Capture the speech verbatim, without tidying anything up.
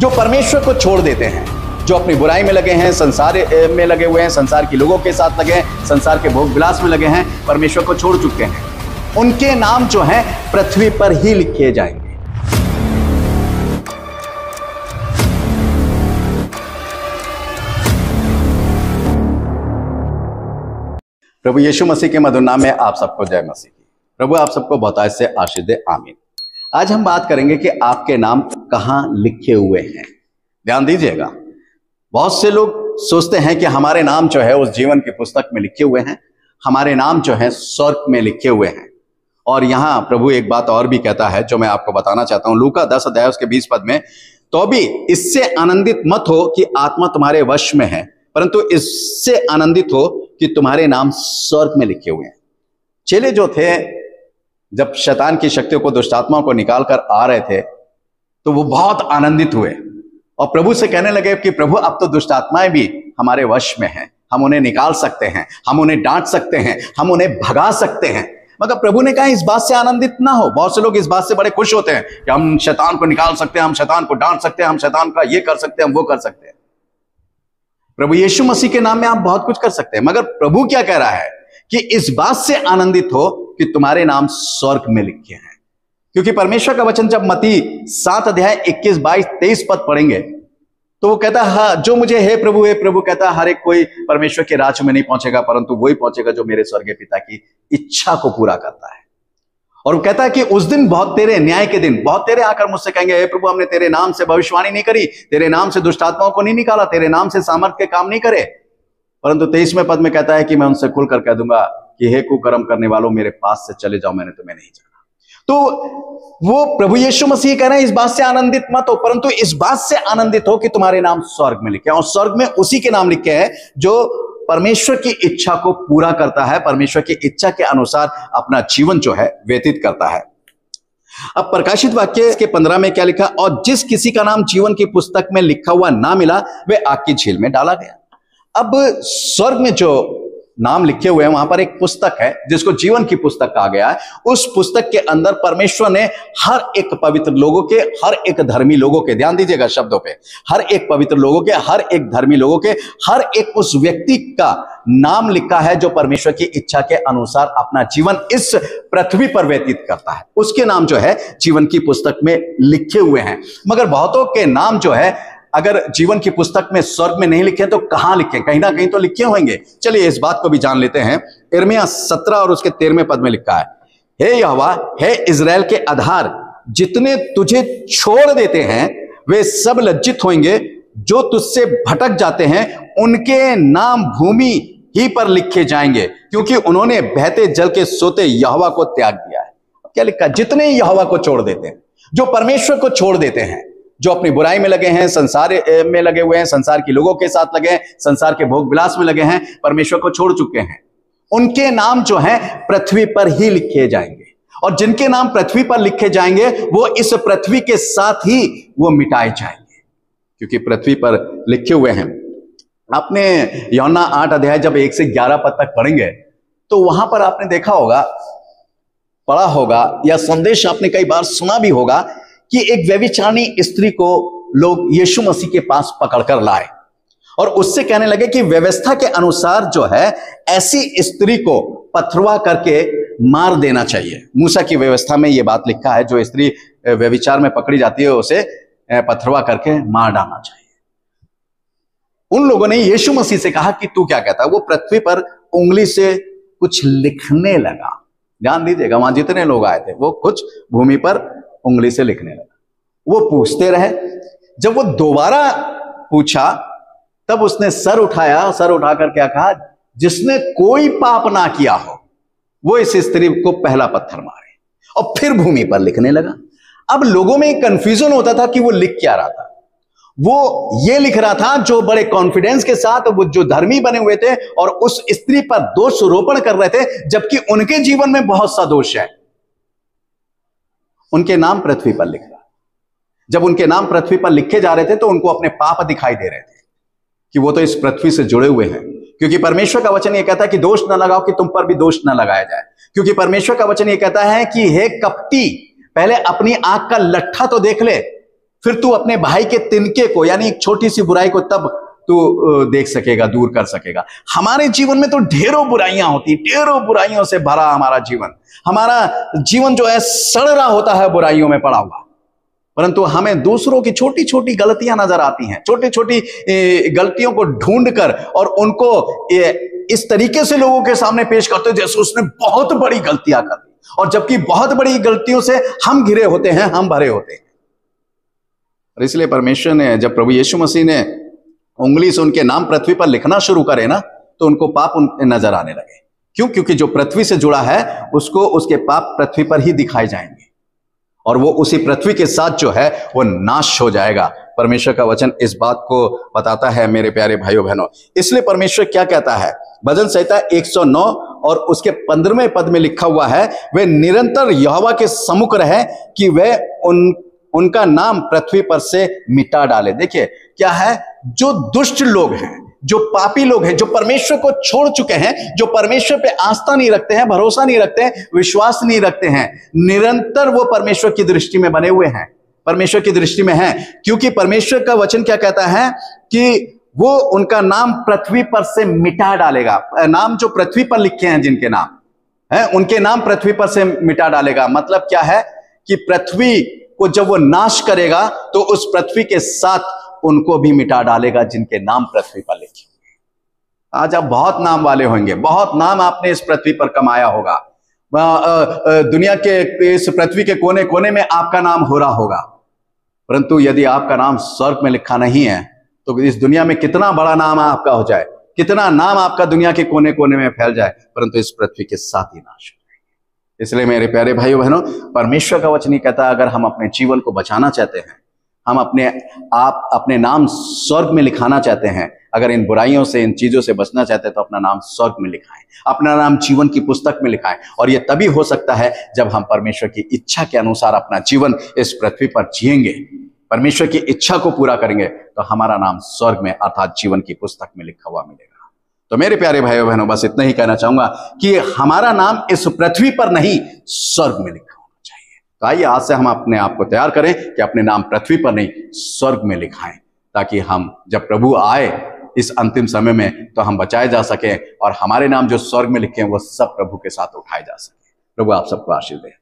जो परमेश्वर को छोड़ देते हैं, जो अपनी बुराई में लगे हैं, संसार में लगे हुए हैं, संसार के लोगों के साथ लगे हैं, संसार के भोग विलास में लगे हैं, परमेश्वर को छोड़ चुके हैं, उनके नाम जो हैं पृथ्वी पर ही लिखे जाएंगे। प्रभु यीशु मसीह के मधुर नाम में आप सबको जय मसीह की। प्रभु आप सबको बहुतायत से आशीष दे, आमीन। आज हम बात करेंगे कि आपके नाम कहां लिखे हुए हैं। ध्यान दीजिएगा, बहुत से लोग सोचते हैं कि हमारे नाम जो है उस जीवन की पुस्तक में लिखे हुए हैं, हमारे नाम जो है स्वर्ग में लिखे हुए हैं। और यहां प्रभु एक बात और भी कहता है जो मैं आपको बताना चाहता हूं, लूका दस अध्याय उसके बीस पद में, तो भी इससे आनंदित मत हो कि आत्मा तुम्हारे वश में है, परंतु इससे आनंदित हो कि तुम्हारे नाम स्वर्ग में लिखे हुए हैं। चेले जो थे, जब शैतान की शक्तियों को, दुष्ट आत्माओं को निकाल कर आ रहे थे, तो वो बहुत आनंदित हुए और प्रभु से कहने लगे कि प्रभु अब तो दुष्ट आत्माएं भी हमारे वश में हैं, हम उन्हें निकाल सकते हैं, हम उन्हें डांट सकते हैं, हम उन्हें भगा सकते हैं। मगर प्रभु ने कहा इस बात से आनंदित ना हो। बहुत से लोग इस बात से बड़े खुश होते हैं कि हम शैतान को निकाल सकते हैं, हम शैतान को डांट सकते हैं, हम शैतान का ये कर सकते हैं, हम वो कर सकते हैं। प्रभु यीशु मसीह के नाम में आप बहुत कुछ कर सकते हैं, मगर प्रभु क्या कह रहा है कि इस बात से आनंदित हो कि तुम्हारे नाम स्वर्ग में लिखे हैं। क्योंकि परमेश्वर का वचन जब मत्ती सात अध्याय इक्कीस बाईस तेईस पद पढ़ेंगे तो वो कहता है, हाँ, जो मुझे हे प्रभु हे प्रभु कहता है, हर एक कोई परमेश्वर के राज्य में नहीं पहुंचेगा, परंतु वही पहुंचेगा जो मेरे स्वर्गीय पिता की इच्छा को पूरा करता है। और वो कहता है कि उस दिन बहुत तेरे, न्याय के दिन बहुत तेरे आकर मुझसे कहेंगे, हे प्रभु हमने तेरे नाम से भविष्यवाणी नहीं करी, तेरे नाम से दुष्ट आत्माओं को नहीं निकाला, तेरे नाम से सामर्थ के काम नहीं करे। परंतु तेईसवें पद में कहता है कि मैं उनसे खुलकर कह दूंगा कि हे कुकर्म करने वालों, मेरे पास से चले जाओ, मैंने तुम्हें नहीं जाना। तो वो प्रभु यीशु मसीह कह रहे हैं इस बात से आनंदित मत हो, परंतु इस बात से आनंदित हो कि तुम्हारे नाम स्वर्ग में लिखे हैं। और स्वर्ग में उसी के नाम लिखे हैं जो परमेश्वर की इच्छा को पूरा करता है, परमेश्वर की इच्छा के अनुसार अपना जीवन जो है व्यतीत करता है। अब प्रकाशित वाक्य के पंद्रह में क्या लिखा, और जिस किसी का नाम जीवन की पुस्तक में लिखा हुआ ना मिला वे आग की झील में डाला गया। अब स्वर्ग में जो नाम लिखे हुए हैं वहां पर एक पुस्तक है जिसको जीवन की पुस्तक कहा गया है। उस पुस्तक के अंदर परमेश्वर ने हर एक पवित्र लोगों के, हर एक धर्मी लोगों के, ध्यान दीजिएगा शब्दों पे, हर एक पवित्र लोगों के, हर एक धर्मी लोगों के, हर एक उस व्यक्ति का नाम लिखा है जो परमेश्वर की इच्छा के अनुसार अपना जीवन इस पृथ्वी पर व्यतीत करता है। उसके नाम जो है जीवन की पुस्तक में लिखे हुए हैं। मगर बहुतों के नाम जो है अगर जीवन की पुस्तक में स्वर्ग में नहीं लिखे तो कहां लिखे? कहीं ना कहीं तो लिखे होंगे। चलिए इस बात को भी जान लेते हैं। यिर्मयाह सत्रह और उसके तेरहवें पद में लिखा है, हे यहोवा, हे इजराइल के आधार, जितने तुझे छोड़ देते हैं वे सब लज्जित होंगे, जो तुझसे भटक जाते हैं उनके नाम भूमि ही पर लिखे जाएंगे, क्योंकि उन्होंने बहते जल के सोते यहोवा को त्याग दिया है। क्या लिखा? जितने यहोवा को छोड़ देते हैं, जो परमेश्वर को छोड़ देते हैं, जो अपनी बुराई में लगे हैं, संसार में लगे हुए हैं, संसार के लोगों के साथ लगे हैं, संसार के भोग विलास में लगे हैं, परमेश्वर को छोड़ चुके हैं, उनके नाम जो हैं पृथ्वी पर ही लिखे जाएंगे। और जिनके नाम पृथ्वी पर लिखे जाएंगे वो इस पृथ्वी के साथ ही वो मिटाए जाएंगे, क्योंकि पृथ्वी पर लिखे हुए हैं। आपने यूहन्ना आठ अध्याय जब एक से ग्यारह पद तक पढ़ेंगे तो वहां पर आपने देखा होगा, पढ़ा होगा, या संदेश आपने कई बार सुना भी होगा कि एक व्यभिचारिणी स्त्री को लोग यीशु मसीह के पास पकड़कर लाए और उससे कहने लगे कि व्यवस्था के अनुसार जो है ऐसी स्त्री को पथरवा करके मार देना चाहिए। मूसा की व्यवस्था में यह बात लिखा है, जो स्त्री व्यभिचार में पकड़ी जाती है उसे पथरवा करके मार डालना चाहिए। उन लोगों ने यीशु मसीह से कहा कि तू क्या कहता है? वो पृथ्वी पर उंगली से कुछ लिखने लगा। ध्यान दीजिएगा, वहां जितने लोग आए थे वो कुछ भूमि पर उंगली से लिखने लगा। वो पूछते रहे, जब वो दोबारा पूछा तब उसने सर उठाया, सर उठाकर क्या कहा, जिसने कोई पाप ना किया हो वो इस स्त्री को पहला पत्थर मारे, और फिर भूमि पर लिखने लगा। अब लोगों में कंफ्यूजन होता था कि वो लिख क्या रहा था। वो ये लिख रहा था जो बड़े कॉन्फिडेंस के साथ वो जो धर्मी बने हुए थे और उस स्त्री पर दोष रोपण कर रहे थे, जबकि उनके जीवन में बहुत सा दोष है। उनके नाम पृथ्वी पर लिख रहा। जब उनके नाम पृथ्वी पर लिखे जा रहे थे तो उनको अपने पाप दिखाई दे रहे थे कि वो तो इस पृथ्वी से जुड़े हुए हैं, क्योंकि परमेश्वर का वचन ये कहता है कि दोष न लगाओ कि तुम पर भी दोष न लगाया जाए। क्योंकि परमेश्वर का वचन ये कहता है कि हे कपटी, पहले अपनी आंख का लट्ठा तो देख ले, फिर तू अपने भाई के तिनके को, यानी एक छोटी सी बुराई को तब तू देख सकेगा, दूर कर सकेगा। हमारे जीवन में तो ढेरों बुराइयां होती, ढेरों बुराइयों से भरा हमारा जीवन। हमारा जीवन जो है सड़ रहा होता है बुराइयों में पड़ा हुआ, परंतु हमें दूसरों की छोटी छोटी गलतियां नजर आती हैं, छोटी छोटी गलतियों को ढूंढकर और उनको इस तरीके से लोगों के सामने पेश करते हैं जैसे उसने बहुत बड़ी गलतियां कर दी, और जबकि बहुत बड़ी गलतियों से हम घिरे होते हैं, हम भरे होते हैं। और इसलिए परमेश्वर ने, जब प्रभु यीशु मसीह ने उंगली से उनके नाम पृथ्वी पर लिखना शुरू करे ना, तो उनको पाप नजर आने लगे। क्यों? क्योंकि जो पृथ्वी से जुड़ा है उसको उसके पाप पृथ्वी पर ही दिखाए जाएंगे, और वो उसी पृथ्वी के साथ जो है वो नाश हो जाएगा। परमेश्वर का वचन इस बात को बताता है मेरे प्यारे भाइयों बहनों। इसलिए परमेश्वर क्या कहता है, भजन संहिता एक सौ नौ और उसके पंद्रहवें पद में लिखा हुआ है, वे निरंतर यहोवा के सम्मुख रहे कि वे उन उनका नाम पृथ्वी पर से मिटा डाले। देखिए क्या है, जो दुष्ट लोग हैं, जो पापी लोग हैं, जो परमेश्वर को छोड़ चुके हैं, जो परमेश्वर पे आस्था नहीं रखते हैं, भरोसा नहीं रखते हैं, विश्वास नहीं रखते हैं, निरंतर वो परमेश्वर की दृष्टि में बने हुए हैं, परमेश्वर की दृष्टि में हैं। क्योंकि परमेश्वर का वचन क्या कहता है कि वो उनका नाम पृथ्वी पर से मिटा डालेगा। नाम जो पृथ्वी पर लिखे हैं, जिनके नाम है, उनके नाम पृथ्वी पर से मिटा डालेगा। मतलब क्या है कि पृथ्वी को जब वो नाश करेगा तो उस पृथ्वी के साथ उनको भी मिटा डालेगा जिनके नाम पृथ्वी पर लिखे होंगे। आज आप बहुत नाम वाले होंगे, बहुत नाम आपने इस पृथ्वी पर कमाया होगा, दुनिया के इस पृथ्वी के कोने कोने में आपका नाम हो रहा होगा, परंतु यदि आपका नाम स्वर्ग में लिखा नहीं है तो इस दुनिया में कितना बड़ा नाम आपका हो जाए, कितना नाम आपका दुनिया के कोने कोने में फैल जाए, परंतु इस पृथ्वी के साथ ही नाश हो जाएंगे। इसलिए मेरे प्यारे भाइयों बहनों, परमेश्वर का वचन कहता है, अगर हम अपने जीवन को बचाना चाहते हैं, हम अपने आप अपने नाम स्वर्ग में लिखाना चाहते हैं, अगर इन बुराइयों से, इन चीजों से बचना चाहते हैं, तो अपना नाम स्वर्ग में लिखाएं, अपना नाम जीवन की पुस्तक में लिखाएं। और यह तभी हो सकता है जब हम परमेश्वर की इच्छा के अनुसार अपना जीवन इस पृथ्वी पर जिएंगे, परमेश्वर की इच्छा को पूरा करेंगे, तो हमारा नाम स्वर्ग में अर्थात जीवन की पुस्तक में लिखा हुआ मिलेगा। तो मेरे प्यारे भाइयों बहनों, बस इतना ही कहना चाहूंगा कि हमारा नाम इस पृथ्वी पर नहीं स्वर्ग में लिखा होना चाहिए। तो आइए आज से हम अपने आप को तैयार करें कि अपने नाम पृथ्वी पर नहीं स्वर्ग में लिखाएं, ताकि हम जब प्रभु आए इस अंतिम समय में तो हम बचाए जा सके और हमारे नाम जो स्वर्ग में लिखे हैं वो सब प्रभु के साथ उठाए जा सके। प्रभु आप सबको आशीष दे।